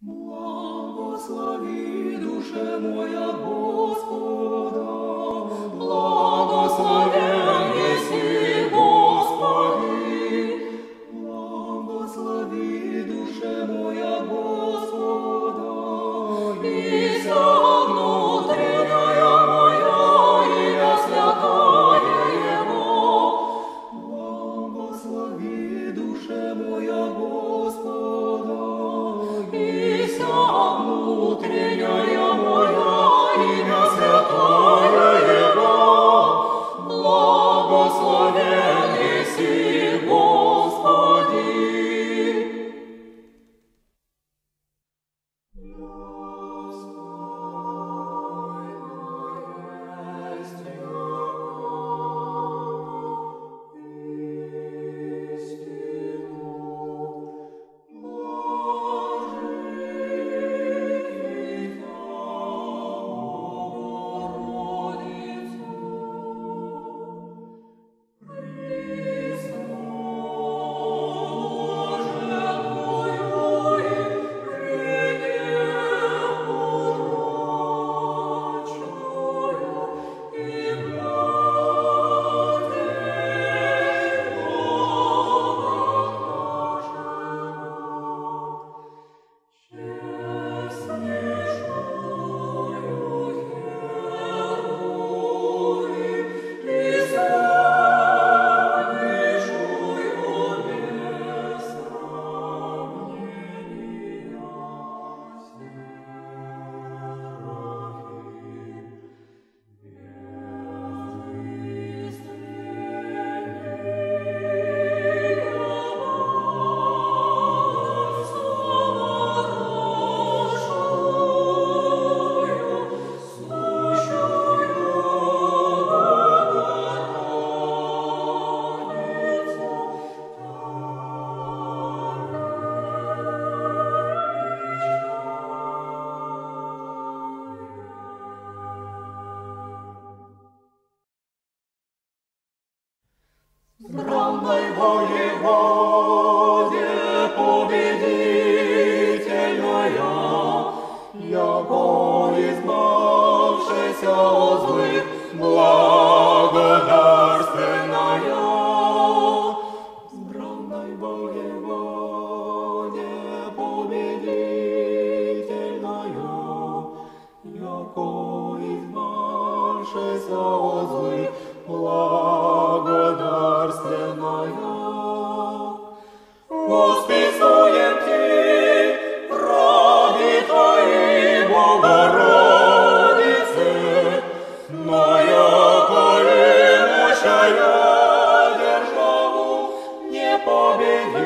Благослови, душе моя, Господа, благословен еси, Господи. Благослови, душе моя, Господа, и вся внутренняя моя, имя святое Его. Благослови, душе моя, Господа, и вся внутренняя моя, имя святое Его. Благословен еси, Господи. Бранной воеводе победительная, яко избавшаяся от злых, благодарственная. С бранной воеводе победительная, яко избавшаяся от злых, благодарственная. Восписуем Ти, раби Твои, Богородице, но яко имущая державу непобедимую.